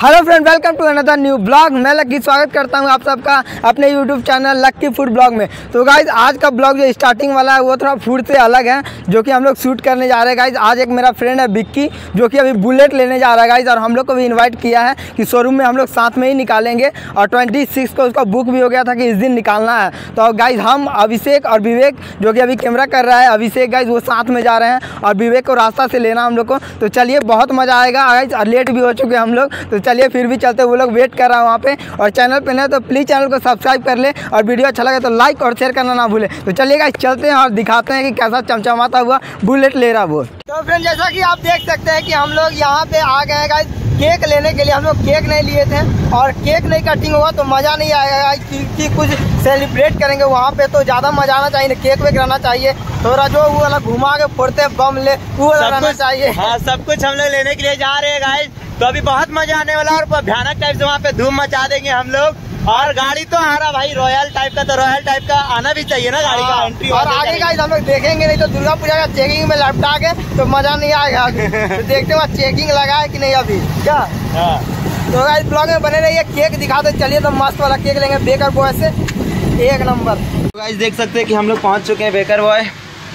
Hello friend, welcome to another new vlog. मैं लक्की स्वागत करता हूं आप सबका अपने YouTube channel Lucky food vlog में। तो गाइज आज का ब्लॉग जो स्टार्टिंग वाला है वो थोड़ा फूड से अलग है, जो कि हम लोग शूट करने जा रहे हैं गाइज। आज एक मेरा फ्रेंड है बिक्की, जो कि अभी बुलेट लेने जा रहा है गाइज, और हम लोग को भी इन्वाइट किया है कि शोरूम में हम लोग साथ में ही निकालेंगे। और 26 को उसका बुक भी हो गया था कि इस दिन निकालना है। तो गाइज हम अभिषेक और विवेक, जो कि अभी कैमरा कर रहा है, अभिषेक गाइज वो साथ में जा रहे हैं और विवेक को रास्ता से लेना हम लोग को। तो चलिए बहुत मज़ा आएगा गाइज, और लेट भी हो चुके हम लोग। तो चलिए फिर भी चलते, वो लोग वेट कर रहा है वहाँ पे। और चैनल पे नहीं तो प्लीज़ चैनल को सब्सक्राइब कर ले, और वीडियो अच्छा लगे तो लाइक और शेयर करना ना भूले। तो चलिए गाइस चलते हैं और दिखाते हैं कि कैसा चमचमाता हुआ बुलेट ले रहा वो। तो फ्रेंड जैसा कि आप देख सकते हैं कि हम लोग यहाँ पे आ गए हैं गाइस केक लेने के लिए। हम लोग केक नहीं लिए थे, और केक नहीं कटिंग हुआ तो मज़ा नहीं आएगा कि कुछ सेलिब्रेट करेंगे वहाँ पे, तो ज़्यादा मजा आना चाहिए। केक वेक रहना चाहिए, थोड़ा जो वो वाला घुमा के फोड़ते बम ले वो वाला रहना चाहिए। हाँ, सब कुछ हम लोग लेने के लिए जा रहे हैं गाइस। तो अभी बहुत मजा आने वाला है, और भयानक टाइप से वहाँ पे धूम मचा देंगे हम लोग। और गाड़ी तो हमारा भाई रॉयल टाइप का, तो रॉयल टाइप का आना भी चाहिए ना गाड़ी का एंट्री। और आगे गाइस हम लोग देखेंगे, नहीं तो दुर्गा पूजा का चेकिंग में लपटा के तो मजा नहीं आएगा। तो देखते हुआ चेकिंग लगा है कि नहीं अभी क्या। तो गाइस ब्लॉग में बने रहिए, केक दिखाते चलिए। तो मस्त वाला केक लेंगे बेकर बॉय से, एक नंबर। तो गाइस देख सकते हैं कि हम लोग पहुँच चुके हैं बेकर बॉय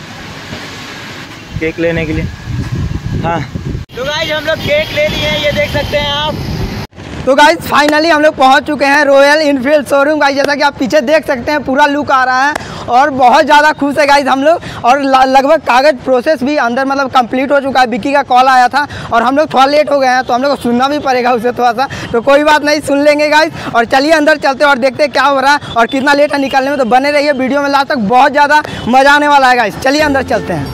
केक लेने के लिए। हाँ तो गाइस हम लोग केक ले लिए हैं, ये देख सकते हैं आप। तो गाइज फाइनली हम लोग पहुंच चुके हैं रॉयल इनफील्ड शोरूम। गाइज जैसा कि आप पीछे देख सकते हैं पूरा लुक आ रहा है, और बहुत ज़्यादा खुश है गाइज हम लोग। और लगभग कागज़ प्रोसेस भी अंदर मतलब कंप्लीट हो चुका है। बिक्की का कॉल आया था और हम लोग थोड़ा लेट हो गए हैं, तो हम लोग को सुनना भी पड़ेगा उसे थोड़ा सा। तो कोई बात नहीं, सुन लेंगे गाइज। और चलिए अंदर चलते हैं और देखते हैं क्या हो रहा है और कितना लेट है निकालने में। तो बने रहिए वीडियो में लास्ट तक, बहुत ज़्यादा मज़ा आने वाला है गाइज। चलिए अंदर चलते हैं।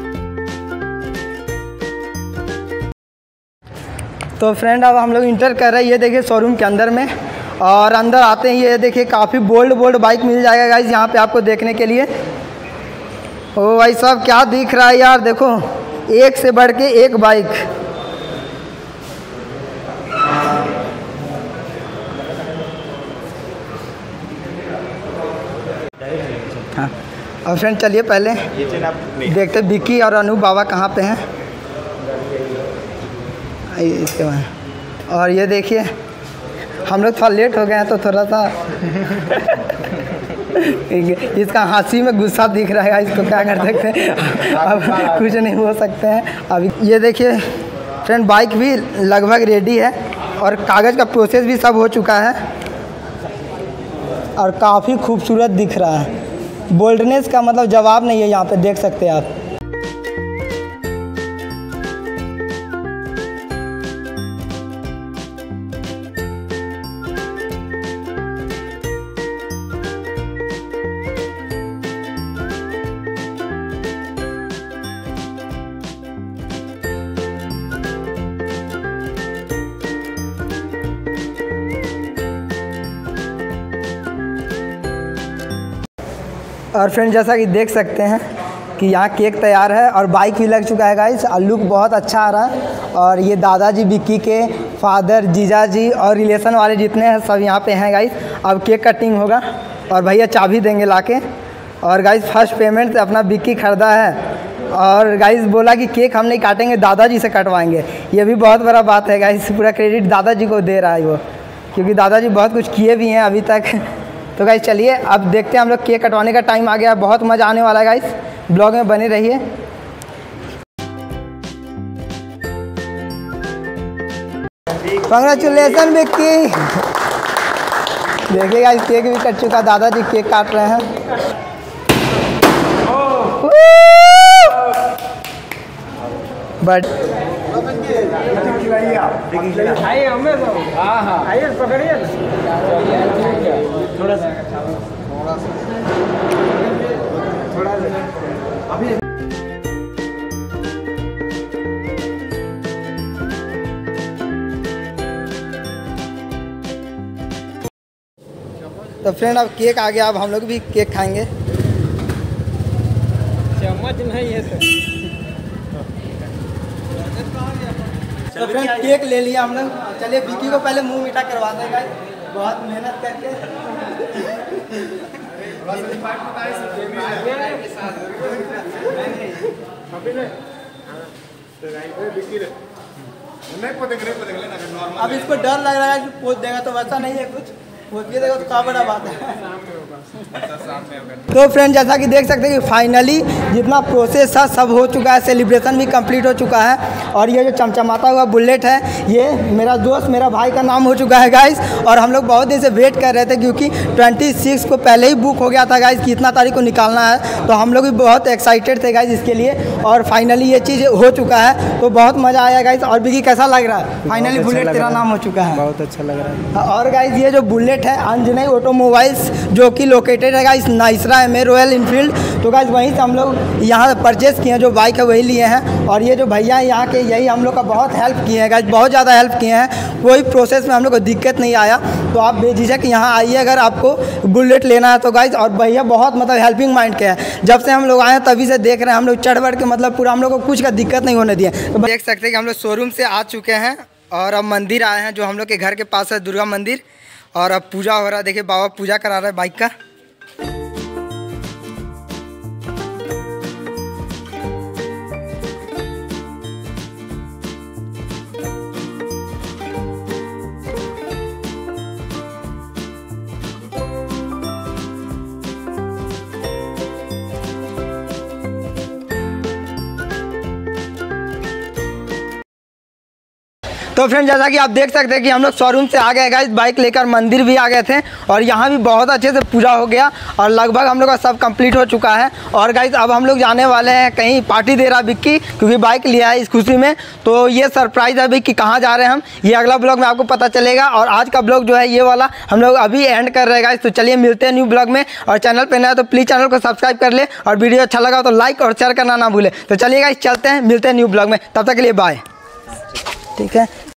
तो फ्रेंड अब हम लोग इंटर कर रहे हैं, ये देखिए शोरूम के अंदर में। और अंदर आते हैं, ये देखिए काफ़ी बोल्ड बाइक मिल जाएगा गाइज यहाँ पे आपको देखने के लिए। ओ भाई साहब क्या दिख रहा है यार, देखो एक से बढ़ के एक बाइक। हाँ और फ्रेंड चलिए पहले देखते बिक्की और अनूप बाबा कहाँ पे हैं इसके बाद। और ये देखिए हम लोग थोड़ा लेट हो गए हैं, तो थोड़ा सा इसका हंसी में गुस्सा दिख रहा है। इसको क्या कर सकते हैं, अब कुछ नहीं हो सकते हैं अभी। ये देखिए फ्रेंड बाइक भी लगभग रेडी है, और कागज़ का प्रोसेस भी सब हो चुका है, और काफ़ी खूबसूरत दिख रहा है। बोल्डनेस का मतलब जवाब नहीं है यहाँ पे, देख सकते हैं आप। और फ्रेंड जैसा कि देख सकते हैं कि यहाँ केक तैयार है और बाइक भी लग चुका है गाइस, और लुक बहुत अच्छा आ रहा है। और ये दादाजी बिक्की के फादर, जीजा जी और रिलेशन वाले जितने हैं सब यहाँ पे हैं गाइस। अब केक कटिंग होगा और भैया चाबी देंगे लाके। और गाइस फर्स्ट पेमेंट से अपना बिक्की खरीदा है, और गाइस बोला कि केक हम नहीं काटेंगे, दादाजी से कटवाएंगे। ये भी बहुत बड़ा बात है गाइस, पूरा क्रेडिट दादाजी को दे रहा है वो, क्योंकि दादाजी बहुत कुछ किए भी हैं अभी तक। तो गाइस चलिए अब देखते हैं, हम लोग केक कटवाने का टाइम आ गया। बहुत मज़ा आने वाला है गाइस, ब्लॉग में बने रहिए। कांग्रेचुलेसन बिक्की। देखिए गाइस केक भी कट चुका, दादाजी केक काट रहे हैं। बट थोड़ा सा अभी तो फ्रेंड अब केक आ गया, अब हम लोग भी केक खाएंगे। चम्मच नहीं है तो फ्रेंड केक ले लिया हम लोग। चलिए बिक्की को पहले मुंह मीठा करवा देगा, बहुत मेहनत करके। अब इसको डर लग रहा है कि पोत देगा, तो वैसा नहीं है कुछ, पोत के देगा तो क्या बड़ा बात है। तो फ्रेंड जैसा कि देख सकते हैं कि फाइनली जितना प्रोसेस था सब हो चुका है, सेलिब्रेशन भी कंप्लीट हो चुका है। और ये जो चमचमाता हुआ बुलेट है ये मेरा दोस्त मेरा भाई का नाम हो चुका है गाइस। और हम लोग बहुत दिन से वेट कर रहे थे क्योंकि 26 को पहले ही बुक हो गया था गाइस कि इतना तारीख को निकालना है, तो हम लोग भी बहुत एक्साइटेड थे गाइस इसके लिए। और फाइनली ये चीज़ हो चुका है तो बहुत मज़ा आया गाइस। और बिकी कैसा लग रहा है? फाइनली बुलेट तेरा नाम हो चुका है। बहुत अच्छा लग रहा है। और गाइस ये जो बुलेट है अंजनई ऑटोमोबाइल्स जो कि लोकेटेड है गाइस नाइसरा में रॉयल इनफील्ड, तो गाइस वहीं से हम लोग यहाँ परचेस किए हैं, जो बाइक है वही लिए हैं। और ये जो भैया हैं यहाँ के यही हम लोग का बहुत हेल्प किए हैं गाइस, बहुत ज़्यादा हेल्प किए हैं, कोई प्रोसेस में हम लोग को दिक्कत नहीं आया। तो आप बेझिझक यहाँ आइए अगर आपको बुलेट लेना है तो गाइस। और भैया बहुत मतलब हेल्पिंग माइंड के हैं, जब से हम लोग आए हैं तभी से देख रहे हैं हम लोग चढ़ बढ़ के मतलब पूरा हम लोग को कुछ का दिक्कत नहीं होने दिया। तो देख सकते हैं कि हम लोग शोरूम से आ चुके हैं और अब मंदिर आए हैं जो हम लोग के घर के पास है दुर्गा मंदिर। और अब पूजा हो रहा है, देखिए बाबा पूजा करा रहा है बाइक का। तो फ्रेंड जैसा कि आप देख सकते हैं कि हम लोग शोरूम से आ गए गाइस, बाइक लेकर मंदिर भी आ गए थे और यहाँ भी बहुत अच्छे से पूजा हो गया और लगभग हम लोग का सब कंप्लीट हो चुका है। और गाइस अब हम लोग जाने वाले हैं कहीं, पार्टी दे रहा बिक्की क्योंकि बाइक लिया है इस खुशी में। तो ये सरप्राइज़ है अभी कि कहाँ जा रहे हैं हम, ये अगला ब्लॉग में आपको पता चलेगा। और आज का ब्लॉग जो है ये वाला हम लोग अभी एंड कर रहे हैं गाइस। तो चलिए मिलते हैं न्यू ब्लॉग में। और चैनल पर नया तो प्लीज़ चैनल को सब्सक्राइब कर ले और वीडियो अच्छा लगा तो लाइक और शेयर करना ना भूले। तो चलिए गाइस चलते हैं, मिलते हैं न्यू ब्लॉग में, तब तक के लिए बाय। ठीक है।